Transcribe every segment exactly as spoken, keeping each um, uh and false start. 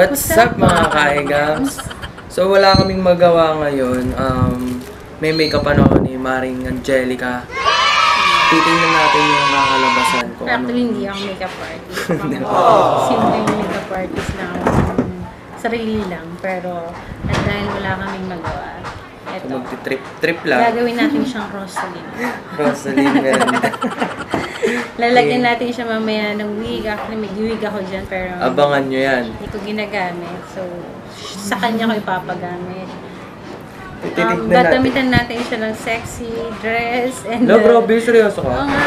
What's up mga kaigams? So wala kaming magawa ngayon. Um, may makeupan ako ni Maring Angelica. Titingnan natin yung nakakalabasan ko. Actually, ano. hindi ako makeup artist. Simple makeup artist lang ako. Sarili lang. Pero at dahil wala kaming magawa, So eto. magti-trip-trip lang. Gagawin natin siyang Rosaline. Rosaline, ganda. Lalagyan natin siya mamaya ng wig. Actually, may wig ako dyan. Pero Abangan nyo yan. hindi ko ginagamit. So, sa kanya ko ipapagamit. Um, Titignan natin. Gatamitan natin siya ng sexy dress. And No, uh, bro, seryoso ka? Oo nga.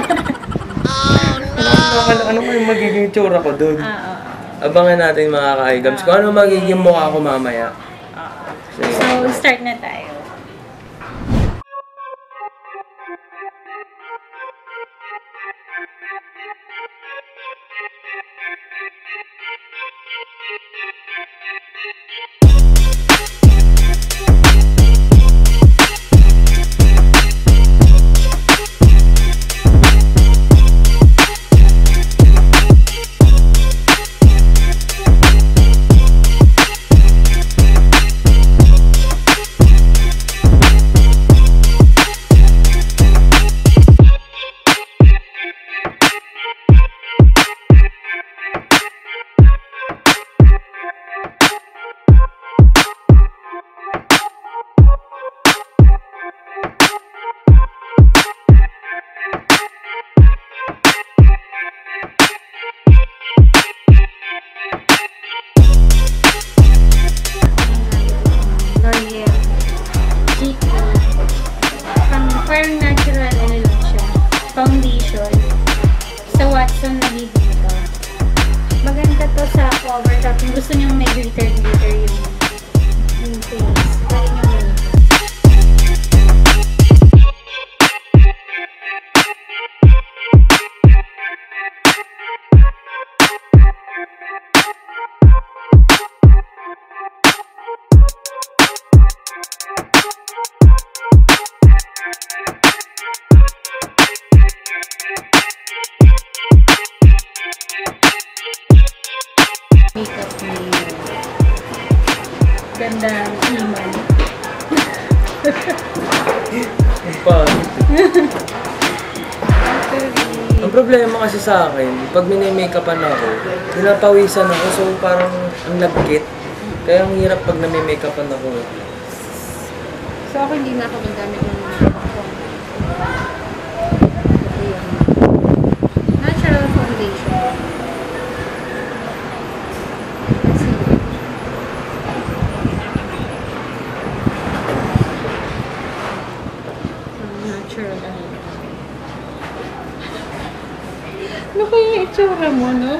Ano, ano, ano ko yung magiging tsura ko dun? Ah, oo. Abangan natin mga kaigams kung ano magiging mukha ko mamaya. So, start na tayo. Parang natural ano lang siya. Foundation. Sa Watson nagiging ito. Maganda to sa cover top. Kung gusto nyo may glitter-glitter yung, yung face. Pwede nyo ganito. Makeup ni ganda iman. Pa. Ang problema kasi sa akin, pag mini-makeupan ako, pinapawisan ako, so parang ang lagkit. Kaya ang hirap pag nami-makeupan ako. So ako hindi na ako magamit ng makeup. Ito yung natural foundation. Natural ano. Ano kaya yung itsura mo, no?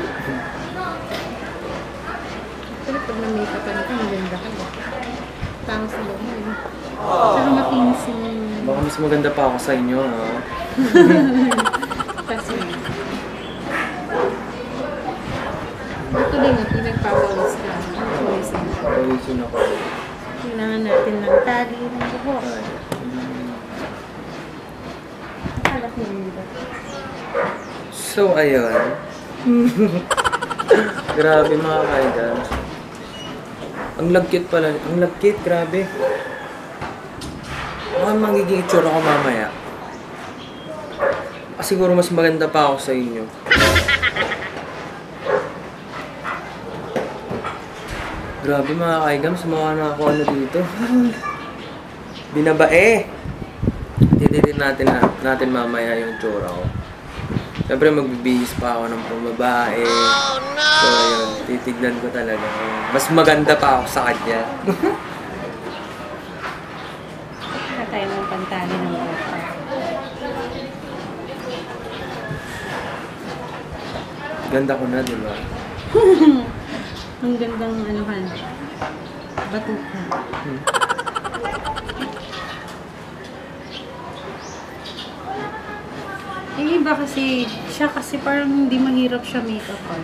Pero pag na-makeupan ka, maganda ka ba? Parang sa loob mo, eh. Tsaka makinis yung... Baka mas maganda pa ako sa inyo, ha? Kasi... Ito din nga, pinagpapawis ka. Pawisin ka. Pawisin ako. Kailangan natin ng tali ng buhok. Alat mo yun ba? So, ayun. Grabe mga kaidans. Ang lagkit pala. Ang lagkit, grabe. Ano magiging itsura ko mamaya? Ah, siguro mas maganda pa ako sa inyo. Grabe mga kaigams, mukha na ako ano dito. Binabae. Tititin natin na, natin mamaya yung itsura ko. Siyempre magbibihis pa ako ng pumbabae. Oh, no! So ayun, titignan ko talaga. Mas maganda pa ako sa kanya. Saka tayo ng pantali ng buhok. Ganda ko na, di ba? Ang gandang anuhan. Batukan. Hmm. Yung iba kasi, siya kasi parang hindi mahirap siya make-upan.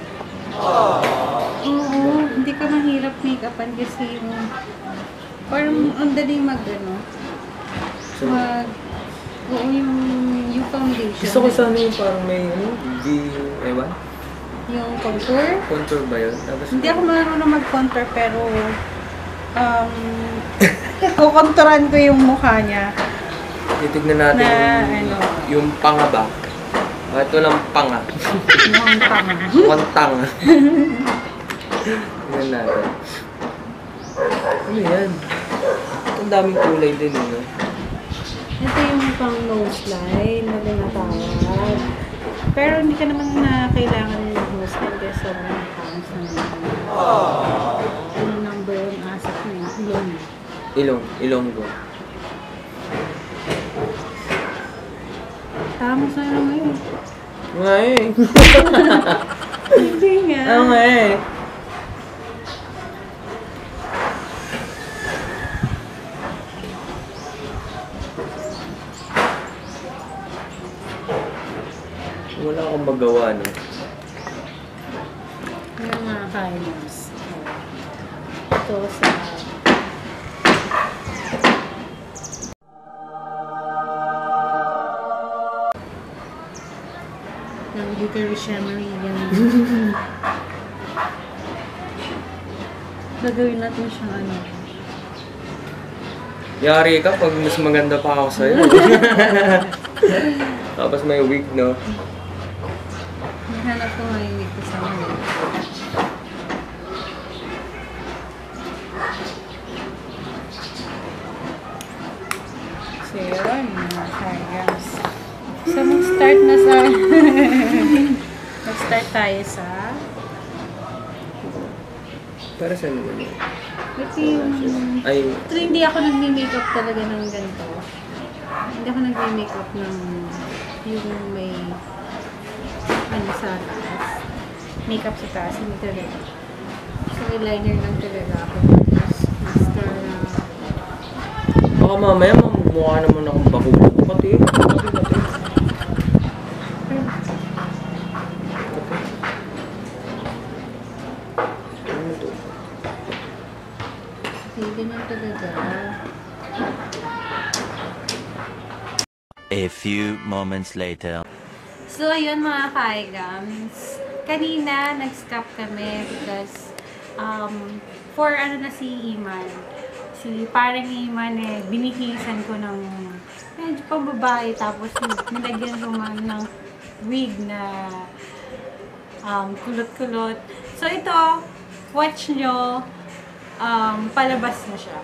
Oo, hindi ka mahirap make-upan kasi yung parang ang dali mag ano. Mag, oo, yung, yung foundation. Gusto ko sana yung parang may, ano, V, ewan? Yung contour. Contour ba yun? Tapos, Hindi ako marunong mag-contour pero um, kukonturan ko yung mukha niya. titignan natin Na, yung, ano? yung panga ba? Bakit walang panga? Mukhang tanga. Mukhang tanga. Tignan natin. Ano yan? Ang daming kulay din, eh, no? Ito yung pang nose line na tinatawag. Pero hindi ka naman na kailangan ng nose line kasi sobrang pounds na naman. Ano number yung asset na yun? Ilong. Ilong. Ilong ko. Tama sa ano ngayon. Nga eh. Hindi nga. Ano nga eh. Wala akong magawa, no? Yung mga kindness. Ito sa... ng glittery shimmery yan. Gagawin natin siyang ano. Yari ka pag mas maganda pa ako sa'yo. Tapos may wig, no? Hanap ko nga yung wig ko sa mga. So yun, mga kayas. So mag-start na sa... mag-start tayo sa... Para saan naman yun? Ito yung... Ay, Ito hindi ako nag-makeup talaga ng ganito. Hindi ako nag-makeup ng... yung may... ano sa taas. Makeup sa taas, hindi talaga. So eyeliner lang talaga ako. Tapos mascara. baka mamaya mamumukha naman akong bakulo. Pati, pati, pati. Ano to? Hindi naman talaga. A few moments later. So, ayun mga kaigams. Kanina, nag-stop kami because um, for ano na si Iman. Si parang Iman eh, binihisan ko ng medyo pambabae tapos nilagyan ko man ng wig na um, kulot-kulot. So, ito, watch nyo, um, palabas na siya.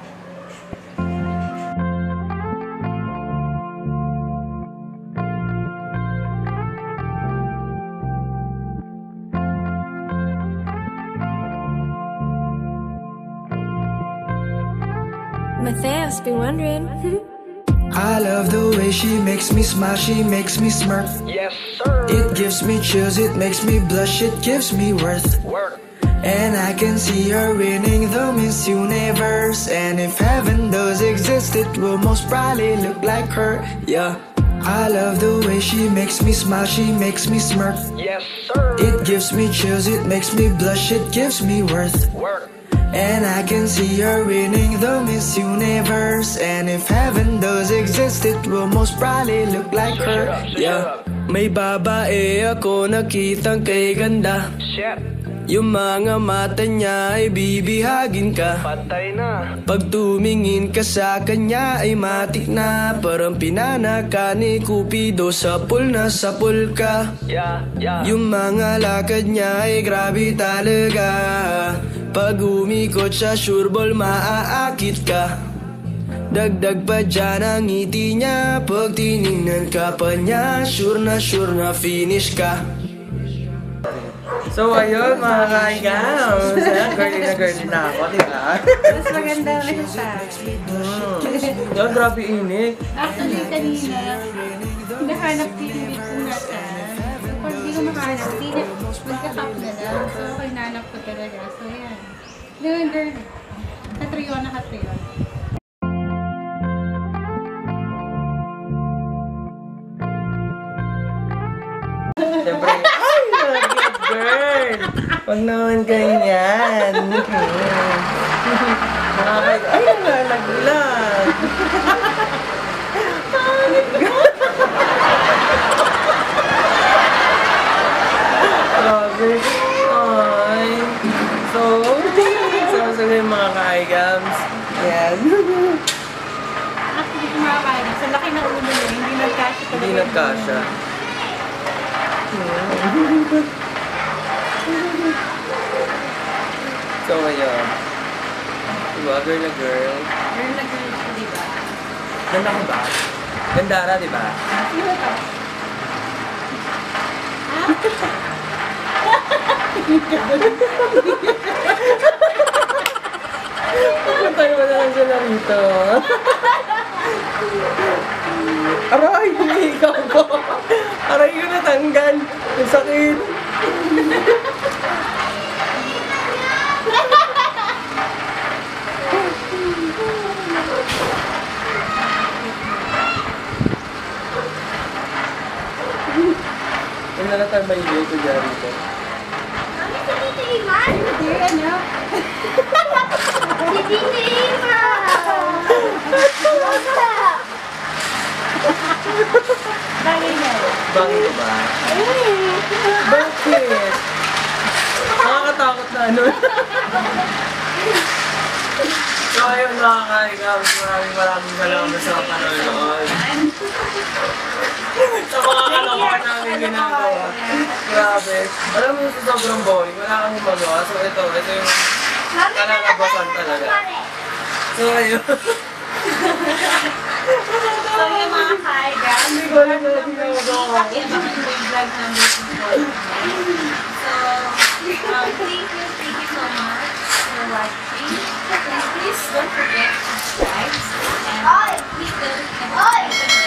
My fans be wondering. I love the way she makes me smile, she makes me smirk. Yes, sir. It gives me chills, it makes me blush, it gives me worth. Work. And I can see her winning the Miss Universe. And if heaven does exist, it will most probably look like her. Yeah. I love the way she makes me smile, she makes me smirk. Yes, sir. It gives me chills, it makes me blush, it gives me worth. Work. And I can see her winning the Miss Universe. And if heaven does exist, it will most probably look like her. Yeah. May babae ako nakitang kay ganda. Shit. Yung mga mata niya ay bibihagin ka. Patay na. Pag tumingin ka sa kanya ay matik na. Parang pinanaka ni Cupido, sapul na sapul ka. Yeah, yeah. Yung mga lakad niya ay grabe talaga. Pag umikot siya, sure ball maaakit ka. Dagdag pa dyan ang ngiti niya. Pag tinignan ka pa niya, sure na sure na finish ka. So, ayun mga kaigams. Ayan, girly na girly na ako, di ba? Mas maganda na siya sa akin. Hmm. Yan, grabe init. Actually, kanina, nahanap ko yung bit kong nasaan. So, pag di ko makahanap, di na, magkakap na lang. So, hinanap ko talaga. So, yan. Ganun, girl. Katriyon na katriyon. Siyempre, ay, love girl! Pag naman ganyan. Nakakay, ay, nalaglag. Grabe. ng ulo niya, hindi nagkasya talaga. Hindi nagkasya. So, ayun. Diba, girl na girl. Girl na girl siya, di ba? Ganda ko ba? Gandara, di ba? Sino to? Pupunta mo na lang sila rito. Aray, hindi ikaw ko. Aray ko natanggal. Ang sakit. Ano na tayo maigay ko dyan rito? Hindi, ano? Si Tinima! Bagay niya. Bangin ko ba? Bakit? Nakakatakot na ano. So ayun mga ka-ikaws, maraming maraming salamat sa panonood. Sa mga kalokohan namin ginagawa. Grabe. Alam mo sa sobrang boring, wala kang magawa. So ito, ito yung kalalabasan talaga. So ayun. So yung mga kaiga, Hindi ko alam na ginagawa. i-abangan mo yung vlog number two. So, um, thank you, thank you so much for watching. And please don't forget to subscribe and click the notification